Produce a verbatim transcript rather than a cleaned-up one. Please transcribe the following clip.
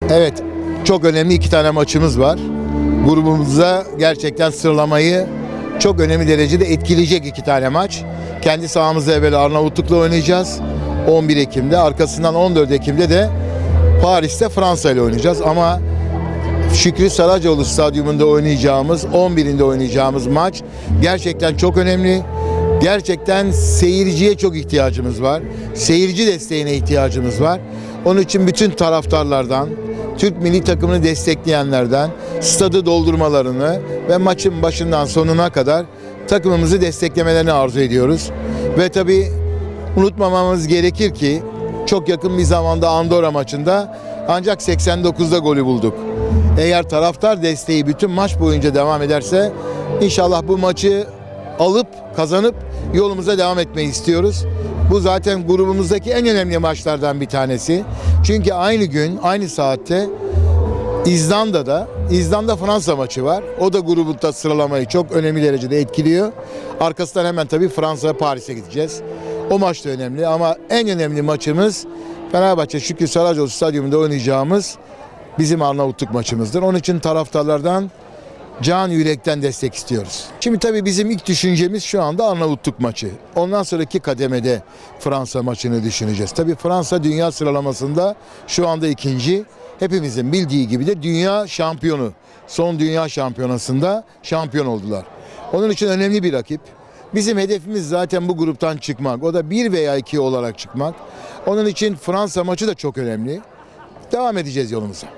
Evet, çok önemli iki tane maçımız var. Grubumuzda gerçekten sıralamayı çok önemli derecede etkileyecek iki tane maç. Kendi sahamızda evvel Arnavutluk'la oynayacağız on bir Ekim'de. Arkasından on dört Ekim'de de Paris'te Fransa ile oynayacağız. Ama Şükrü Saracoğlu Stadyumunda oynayacağımız, on birinde oynayacağımız maç gerçekten çok önemli. Gerçekten seyirciye çok ihtiyacımız var. Seyirci desteğine ihtiyacımız var. Onun için bütün taraftarlardan, Türk milli takımını destekleyenlerden stadı doldurmalarını ve maçın başından sonuna kadar takımımızı desteklemelerini arzu ediyoruz. Ve tabii unutmamamız gerekir ki çok yakın bir zamanda Andorra maçında ancak seksen dokuzda golü bulduk. Eğer taraftar desteği bütün maç boyunca devam ederse inşallah bu maçı alıp kazanıp yolumuza devam etmeyi istiyoruz. Bu zaten grubumuzdaki en önemli maçlardan bir tanesi. Çünkü aynı gün, aynı saatte İzlanda'da, İzlanda-Fransa maçı var. O da grubunda sıralamayı çok önemli derecede etkiliyor. Arkasından hemen tabii Fransa ve Paris'e gideceğiz. O maç da önemli ama en önemli maçımız Fenerbahçe Şükrü Saracoğlu Stadyumunda oynayacağımız bizim Arnavutluk maçımızdır. Onun için taraftarlardan can yürekten destek istiyoruz. Şimdi tabii bizim ilk düşüncemiz şu anda Arnavutluk maçı. Ondan sonraki kademede Fransa maçını düşüneceğiz. Tabii Fransa dünya sıralamasında şu anda ikinci. Hepimizin bildiği gibi de dünya şampiyonu. Son dünya şampiyonasında şampiyon oldular. Onun için önemli bir rakip. Bizim hedefimiz zaten bu gruptan çıkmak. O da bir veya iki olarak çıkmak. Onun için Fransa maçı da çok önemli. Devam edeceğiz yolumuza.